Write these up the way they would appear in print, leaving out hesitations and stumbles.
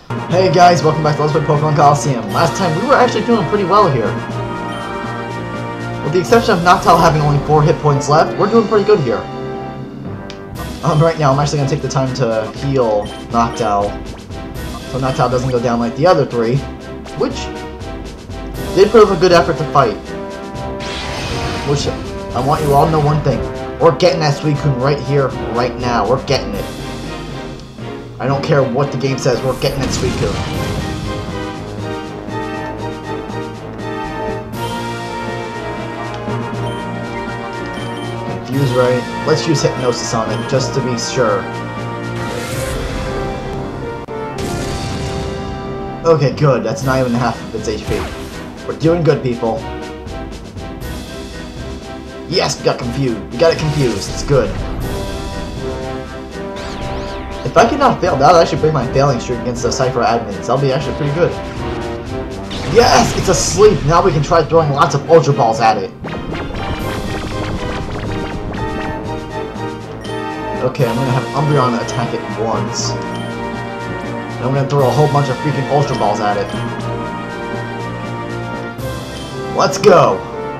Hey guys, welcome back to Let's Play Pokemon Colosseum. Last time we were actually doing pretty well here. With the exception of Noctowl having only 4 hit points left, we're doing pretty good here. Right now I'm actually going to take the time to heal Noctowl, so Noctowl doesn't go down like the other 3, which did put up a good effort to fight. Which, I want you all to know one thing. We're getting that Suicune right here, right now. We're getting it. I don't care what the game says, we're getting that Suicune. Confuse right. Let's use Hypnosis on it, just to be sure. Okay, good. That's not even half of its HP. We're doing good, people. Yes, we got confused. We got it confused. It's good. If I could not fail, that would actually break my failing streak against the Cypher admins. That'll be actually pretty good. Yes! It's asleep! Now we can try throwing lots of Ultra Balls at it. Okay, I'm gonna have Umbreon attack it once. And I'm gonna throw a whole bunch of freaking Ultra Balls at it. Let's go!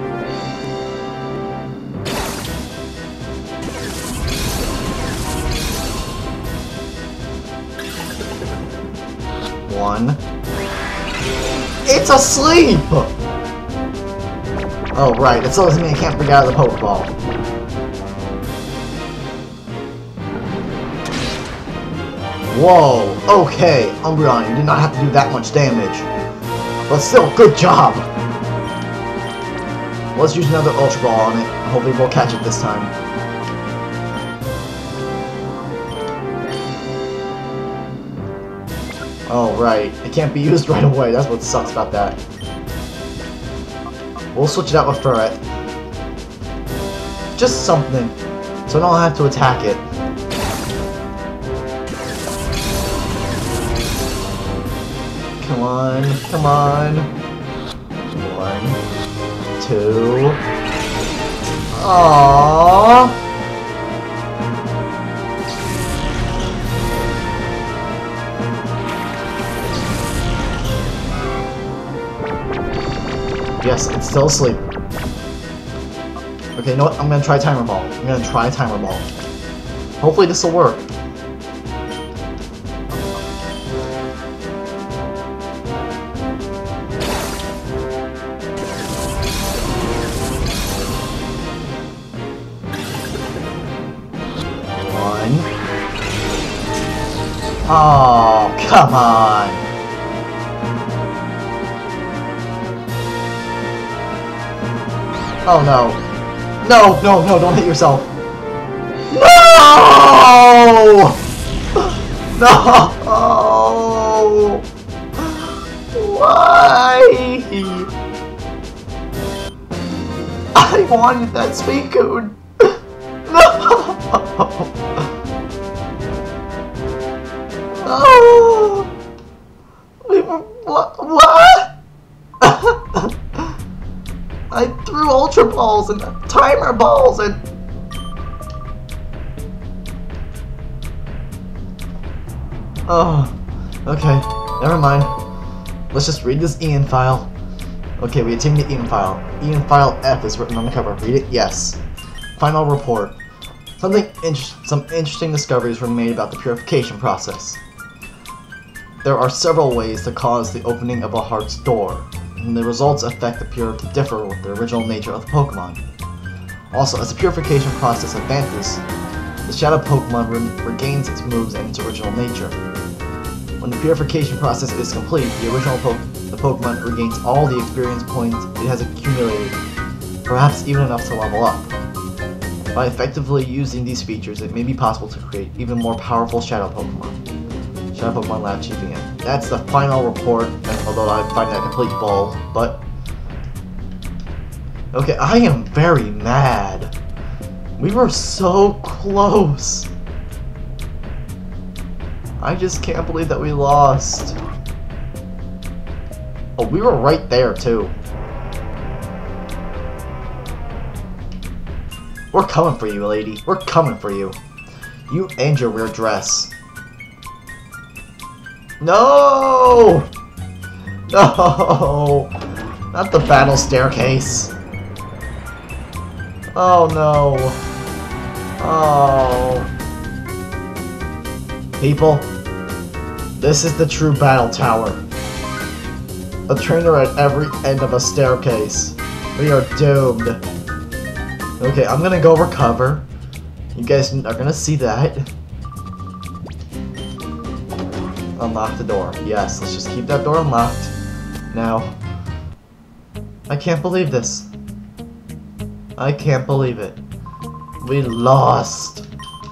One. It's asleep! Oh, right. It still doesn't mean it can't break out of the Pokeball. Whoa. Okay, Umbreon, you did not have to do that much damage. But still, good job! Let's use another Ultra Ball on it. Hopefully we'll catch it this time. Oh, right. It can't be used right away. That's what sucks about that. We'll switch it out with Furret. Just something, so I don't have to attack it. Come on, come on. 1, 2. Aww. Yes, it's still asleep. Okay, you know what? I'm gonna try Timer Ball. I'm gonna try Timer Ball. Hopefully this will work. One. Oh, come on. Oh no. No, no, no, don't hit yourself. No! No! Why? I wanted that Suicune. No! Oh! We were, what? I threw Ultra Balls and Timer Balls and... Oh, okay, never mind. Let's just read this Ian file. Okay, we attained the Ian file. Ian file F is written on the cover. Read it? Yes. Final report. Some interesting discoveries were made about the purification process. There are several ways to cause the opening of a heart's door, and the results affect the purity differ with the original nature of the Pokemon. Also, as the purification process advances, the Shadow Pokemon regains its moves and its original nature. When the purification process is complete, the Pokemon regains all the experience points it has accumulated, perhaps even enough to level up. By effectively using these features, it may be possible to create even more powerful Shadow Pokemon. Shadow Pokemon Lab Chiefing it. That's the final report, although I find that complete bull, but... Okay, I am very mad. We were so close. I just can't believe that we lost. Oh, we were right there, too. We're coming for you, lady. We're coming for you. You and your weird dress. No! No! Not the battle staircase. Oh no. Oh. People, this is the true battle tower. A trainer at every end of a staircase. We are doomed. Okay, I'm gonna go recover. You guys are gonna see that. Unlock the door. Yes, let's just keep that door unlocked. Now, I can't believe this. I can't believe it. We lost.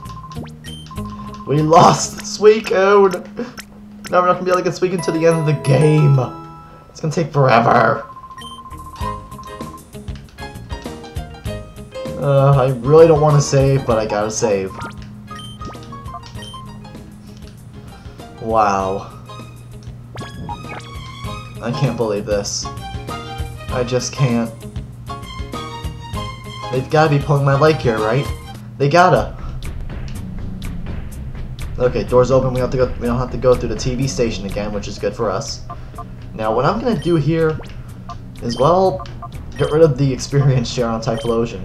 We lost Suicune. Now we're not gonna be able to get Suicune to the end of the game. It's gonna take forever. I really don't want to save, but I gotta save. Wow. I can't believe this. I just can't. They've gotta be pulling my leg here, right? They gotta. Okay, doors open. We don't have to go through the TV station again, which is good for us. Now, what I'm gonna do here is, well, get rid of the experience share on Typhlosion.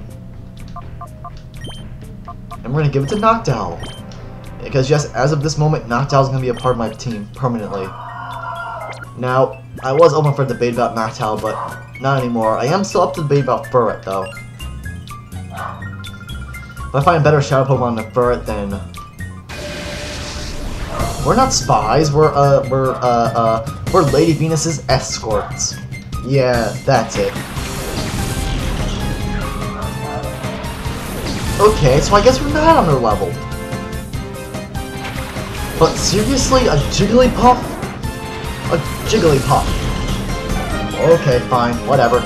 And we're gonna give it to Noctowl. Because yes, as of this moment, Noctowl is gonna be a part of my team permanently. Now, I was open for debate about Noctowl, but not anymore. I am still up to debate about Furret, though. If I find a better Shadow Pokemon than Furret, then we're not spies. We're Lady Venus's escorts. Yeah, that's it. Okay, so I guess we're not on their level. But seriously, a Jigglypuff? A Jigglypuff. Okay, fine, whatever.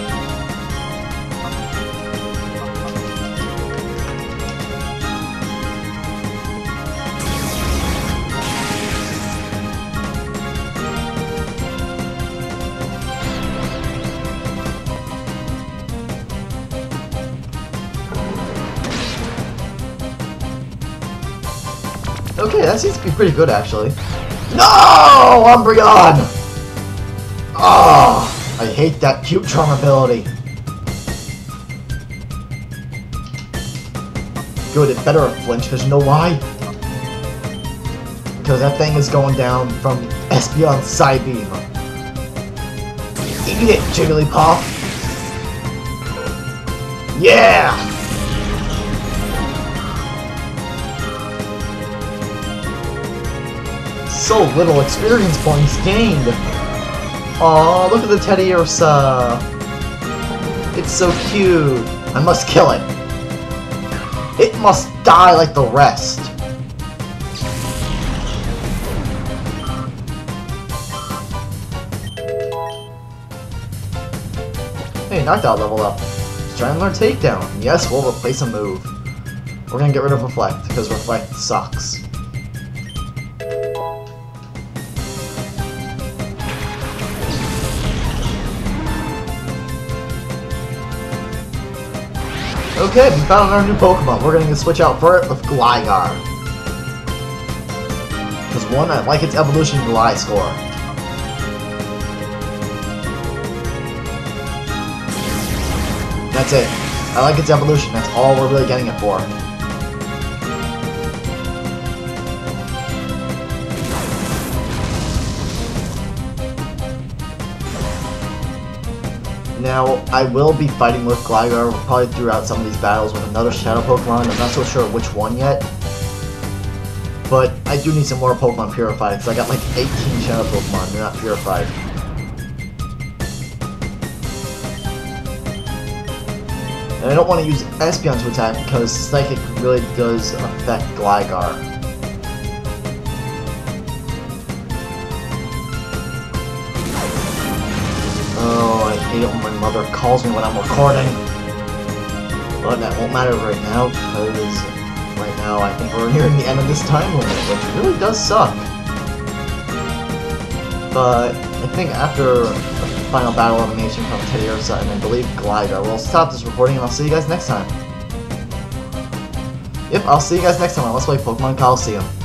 Okay, that seems to be pretty good, actually. No! Umbreon! Oh, I hate that cute charm ability. Good, it better have flinched, because you know why? Because that thing is going down from Espeon's Psybeam. Eat it, Jigglypuff! Yeah! So little experience points gained. Aw, look at the Teddiursa. It's so cute. I must kill it. It must die like the rest. Hey, Noctowl leveled up. Let's try and learn Takedown. Yes, we'll replace a move. We're gonna get rid of Reflect, because Reflect sucks. Okay, we found our new Pokemon. We're going to switch out Furret with Gligar. Because one, I like its evolution Gly score. That's it. I like its evolution. That's all we're really getting it for. Now, I will be fighting with Gligar probably throughout some of these battles with another Shadow Pokemon. I'm not so sure which one yet. But I do need some more Pokemon purified, because I got like 18 Shadow Pokemon. They're not purified. And I don't want to use Espeon to attack, because Psychic really does affect Gligar. Oh, I hate it when my mother calls me when I'm recording. But that won't matter right now, because right now I think we're nearing the end of this time limit, which really does suck. But I think after the final battle elimination from Teddiursa and I believe Gligar, we'll stop this recording and I'll see you guys next time. Yep, I'll see you guys next time on Let's Play Pokemon Colosseum.